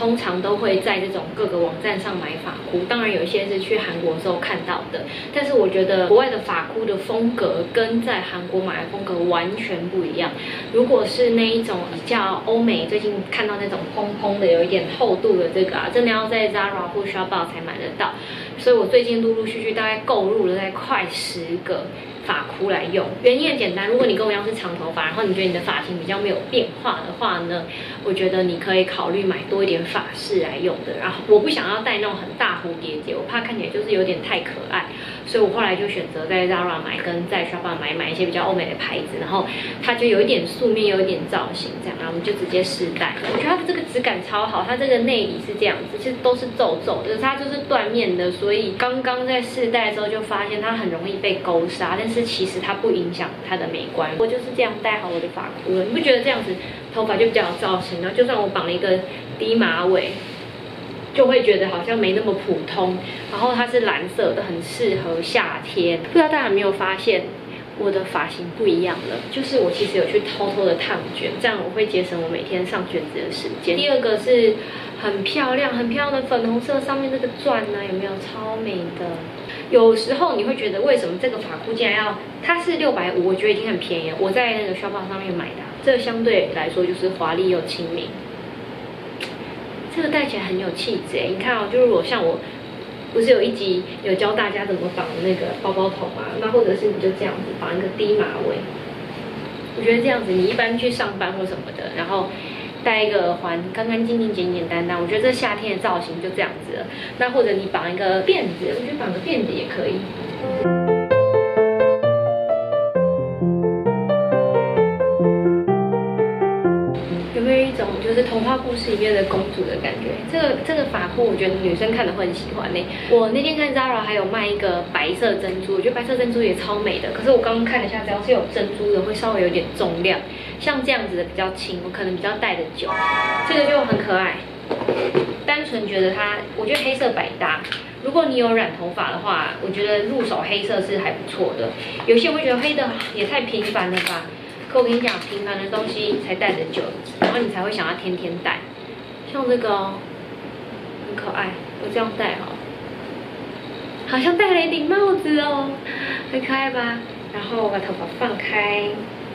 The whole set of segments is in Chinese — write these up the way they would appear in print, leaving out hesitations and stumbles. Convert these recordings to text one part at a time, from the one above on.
通常都会在这种各个网站上买发箍，当然有一些是去韩国的时候看到的，但是我觉得国外的发箍的风格跟在韩国买的风格完全不一样。如果是那一种比较欧美，最近看到那种蓬蓬的、有一点厚度的这个真的要在 Zara 或 Shopee 才买得到。所以我最近陆陆续续大概购入了大概快10个发箍来用。原因很简单，如果你跟我一样是长头发，然后你觉得你的发型比较没有变化的话呢，我觉得你可以考虑买多一点发饰来用的。然后我不想要戴那种很大蝴蝶结，我怕看起来就是有点太可爱，所以我后来就选择在 Zara 买，跟在 Shopee 买一些比较欧美的牌子，然后它就有一点素面，有一点造型这样，然后我们就直接试戴。我觉得它的这个质感超好，它这个内里是这样子，其实都是皱皱的，它就是缎面的，所以刚刚在试戴的时候就发现它很容易被勾纱，但是其实它不影响它的美观。我就是这样戴好我的发箍了，你不觉得这样子头发就比较有造型？然后就算我绑了一个低马尾，就会觉得好像没那么普通。然后它是蓝色的，很适合夏天。不知道大家有没有发现？我的发型不一样了，就是我其实有去偷偷的烫卷，这样我会节省我每天上卷子的时间。第二个是很漂亮的粉红色，上面这个钻呢，有没有超美的？有时候你会觉得为什么这个发箍竟然要，它是650，我觉得已经很便宜了。我在那个 Shopee 上面买的，这个相对来说就是华丽又亲民。这个戴起来很有气质哎，你看哦，就如果像我。不是有一集有教大家怎么绑那个包包头吗？那或者是你就这样子绑一个低马尾，我觉得这样子你一般去上班或什么的，然后戴一个环，干干净净、简简单单，我觉得这夏天的造型就这样子了。那或者你绑一个辫子，我觉得绑个辫子也可以。有没有一种就是童话故事里面的公主的感觉？这个发箍，我觉得女生看的会很喜欢呢。我那天看 Zara 还有卖一个白色珍珠，我觉得白色珍珠也超美的。可是我刚刚看了一下，只要是有珍珠的，会稍微有点重量。像这样子的比较轻，我可能比较戴得久。这个就很可爱，单纯觉得它，我觉得黑色百搭。如果你有染头发的话，我觉得入手黑色是还不错的。有些人会觉得黑的也太频繁了吧？可我跟你讲，平凡的东西才戴得久，然后你才会想要天天戴。像这个哦，很可爱，我这样戴哈，好像戴了一顶帽子哦，很可爱吧？然后我把头发放开，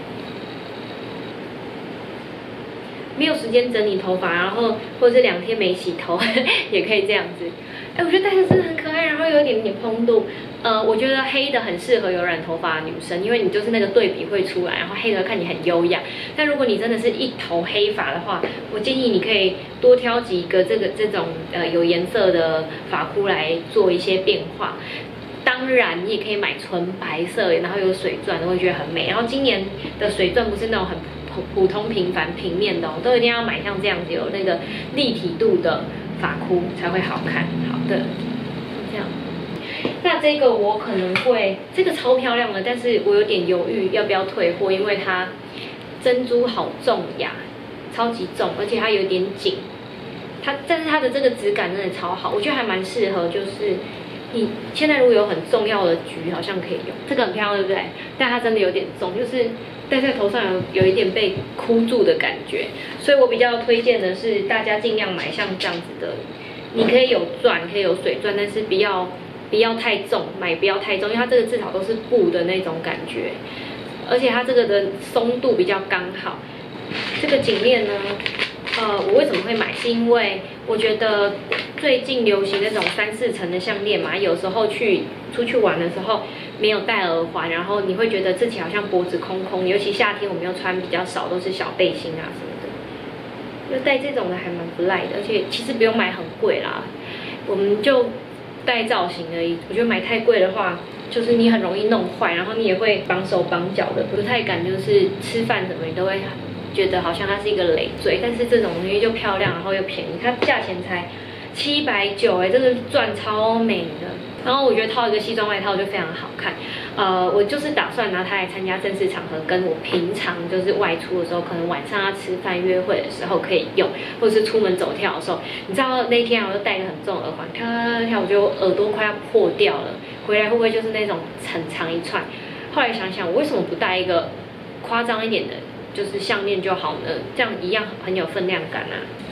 没有时间整理头发，然后或者是2天没洗头，也可以这样子。哎，我觉得戴着真的很可爱，然后有一点点蓬度。我觉得黑的很适合有染头发的女生，因为你就是那个对比会出来，然后黑的看起来很优雅。但如果你真的是一头黑发的话，我建议你可以多挑几个这种有颜色的发箍来做一些变化。当然，你也可以买纯白色，然后有水钻的，会觉得很美。然后今年的水钻不是那种很普通平凡平面的哦，都一定要买像这样子有那个立体度的发箍才会好看。好的，这样。那这个我可能会，这个超漂亮的，但是我有点犹豫要不要退货，因为它珍珠好重呀，超级重，而且它有点紧。但是它的这个质感真的超好，我觉得还蛮适合，就是你现在如果有很重要的局，好像可以用。这个很漂亮，对不对？但它真的有点重，就是戴在头上有一点被箍住的感觉，所以我比较推荐的是大家尽量买像这样子的，你可以有钻，可以有水钻，但是不要太重，买不要太重，因为它这个至少都是布的那种感觉，而且它这个的松度比较刚好。这个颈链呢，我为什么会买？是因为我觉得最近流行那种3、4层的项链嘛，有时候出去玩的时候没有戴耳环，然后你会觉得自己好像脖子空空，尤其夏天我们又穿比较少，都是小背心啊什么的，就戴这种的还蛮不赖的，而且其实不用买很贵啦，我们就戴造型而已。我觉得买太贵的话，就是你很容易弄坏，然后你也会绑手绑脚的，不太敢就是吃饭什么你都会觉得好像它是一个累赘。但是这种东西就漂亮，然后又便宜，它价钱才790哎，这个钻超美的。然后我觉得套一个西装外套就非常好看。我就是打算拿它来参加正式场合，跟我平常就是外出的时候，可能晚上要吃饭约会的时候可以用，或者是出门走跳的时候。你知道那天我就戴一个很重的耳环，跳，我觉得我耳朵快要破掉了，回来会不会就是那种很长一串？后来想想，我为什么不戴一个夸张一点的，就是项链就好呢？这样一样很有分量感啊。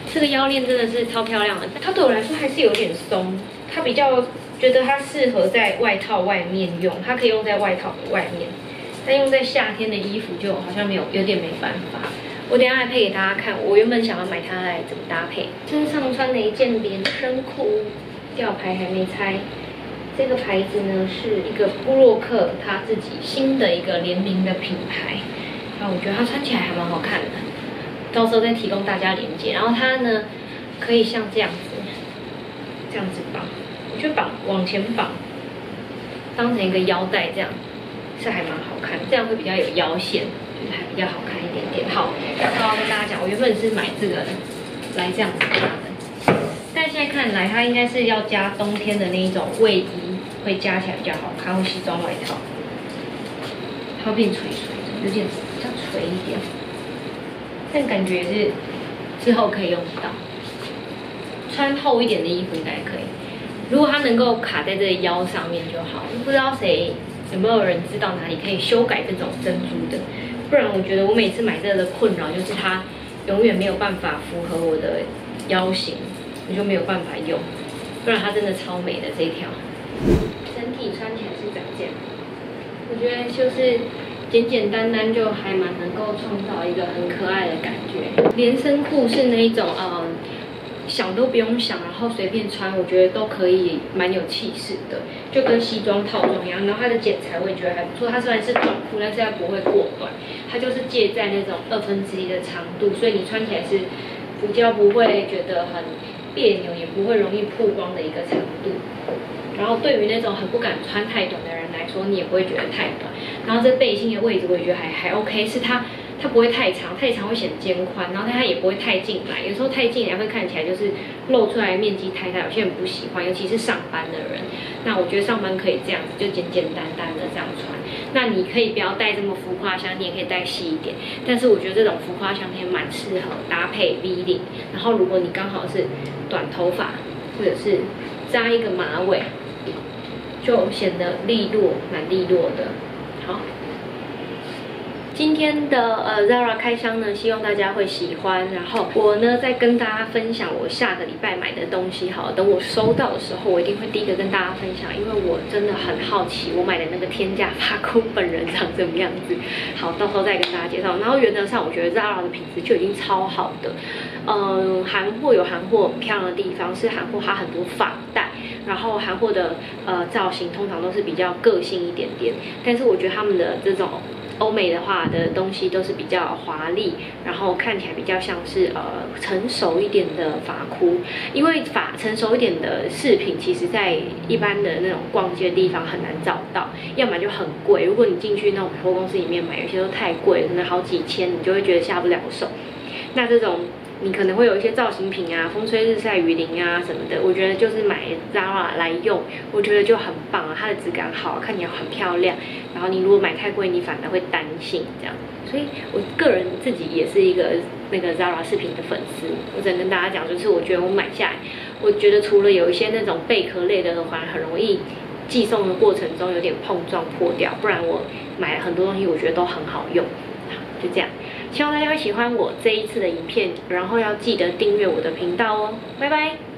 这个腰链真的是超漂亮的，它对我来说还是有点松，它比较觉得它适合在外套外面用，它可以用在外套的外面，但用在夏天的衣服就好像有点没办法。我等一下来配给大家看，我原本想要买它来怎么搭配。身上穿的一件连身裤，吊牌还没拆。这个牌子呢是一个布洛克他自己新的一个联名的品牌，然后我觉得它穿起来还蛮好看的，到时候再提供大家连接。然后它呢可以像这样子绑，我觉得往前绑，当成一个腰带这样，是还蛮好看，这样会比较有腰线，就是还比较好看一点点。好，然后跟大家讲，我原本是买这个来这样子搭的，但现在看来它应该是要加冬天的那一种卫衣，会加起来比较好看，或西装外套，它会变垂垂的，有点比较垂一点，但感觉是之后可以用到。穿厚一点的衣服应该可以，如果它能够卡在这个腰上面就好。不知道有没有人知道哪里可以修改这种珍珠的？不然我觉得我每次买这个的困扰就是它永远没有办法符合我的腰型，我就没有办法用。不然它真的超美的这一条，整体穿起来是长这样。我觉得就是简简单单就还蛮能够创造一个很可爱的感觉。连身裤是那一种想都不用想，然后随便穿，我觉得都可以蛮有气势的，就跟西装套装一样。然后它的剪裁我也觉得还不错，它虽然是短裤，但是它不会过短，它就是介在那种1/2的长度，所以你穿起来是比较不会觉得很别扭，也不会容易曝光的一个长度。然后对于那种很不敢穿太短的人来说，你也不会觉得太短。然后这背心的位置我也觉得还 OK， 是它不会太长，太长会显肩宽，然后它也不会太进来，有时候太进来会看起来就是露出来的面积太大，有些人不喜欢，尤其是上班的人。那我觉得上班可以这样子，就简简单单的这样穿。那你可以不要带这么浮夸香，你也可以带细一点，但是我觉得这种浮夸香天蛮适合搭配 V 领，然后如果你刚好是短头发，或者是扎一个马尾，就显得蛮利落的。好。今天的Zara 开箱呢，希望大家会喜欢。然后我呢再跟大家分享我下个礼拜买的东西。好，等我收到的时候，我一定会第一个跟大家分享，因为我真的很好奇我买的那个天价发箍本人长什么样子。好，到时候再跟大家介绍。然后原则上，我觉得 Zara 的品质就已经超好的。韩货有韩货很漂亮的地方，是韩货它很多发带，然后韩货的造型通常都是比较个性一点点，但是我觉得他们的这种欧美的话的东西都是比较华丽，然后看起来比较像是成熟一点的发箍。因为成熟一点的饰品，其实在一般的那种逛街的地方很难找到，要么就很贵。如果你进去那种百货公司里面买，有些都太贵，可能好几千，你就会觉得下不了手。那这种你可能会有一些造型品啊，风吹日晒雨淋啊什么的，我觉得就是买 Zara 来用，我觉得就很棒啊，它的质感好，看起来很漂亮。然后你如果买太贵，你反而会担心这样。所以我个人自己也是一个那个 Zara 饰品的粉丝，我只能跟大家讲，就是我觉得我买下来，我觉得除了有一些那种贝壳类的耳环很容易寄送的过程中有点碰撞破掉，不然我买了很多东西，我觉得都很好用。好，就这样。希望大家会喜欢我这一次的影片，然后要记得订阅我的频道哦，拜拜。